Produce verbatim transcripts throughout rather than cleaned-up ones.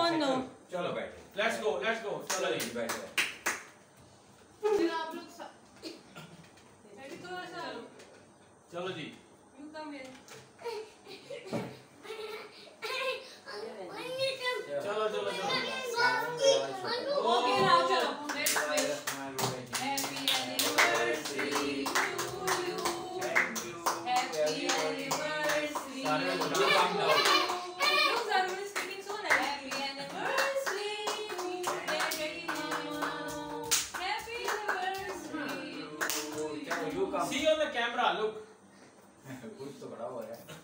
कौन नो? चलो बैठे, लेट्स गो लेट्स गो, चलो जी बैठो। फिर आप लोग रेडी तो ऐसा चलो जी, यू कम हियर। चलो चलो चलो ओके नाउ चलो let's wish happy anniversary to you, thank you, happy anniversary. सारे लोग काम करो। लोग जरूर स्पीकिंग सो ना, हैप्पी एनिवर्सरी डैडी मामा, happy anniversary to you. See on the camera, look. कुछ तो बड़ा हो रहा है।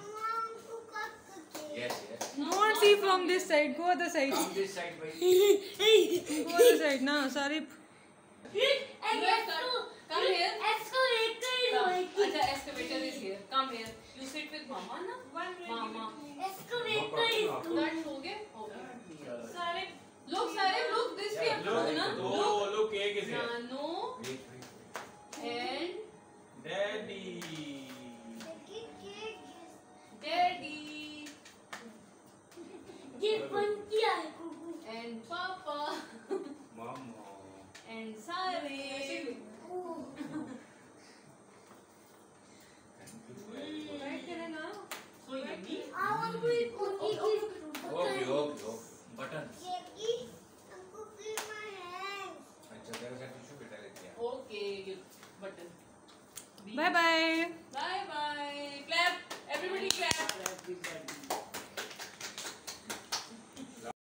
Yes yes. Don't see from this side. Go other side. Come this side, भाई। Go other side. ना सारी Come here. अच्छा, excavator is here. Come here. You sit with mama ना? Mama. That हो गए? हो गए। सारे लोग सारे लोग this way Look, ना? दो लोग cake is here. Nano Wait wait. and Daddy. Daddy and Papa Mama. and Sare. Right here now. So yummy. Okay okay okay. Button. अच्छा तेरे से टिश्यू पेपर लेके आ। Okay, you button. bye bye. Bye bye. Clap. Everybody clap.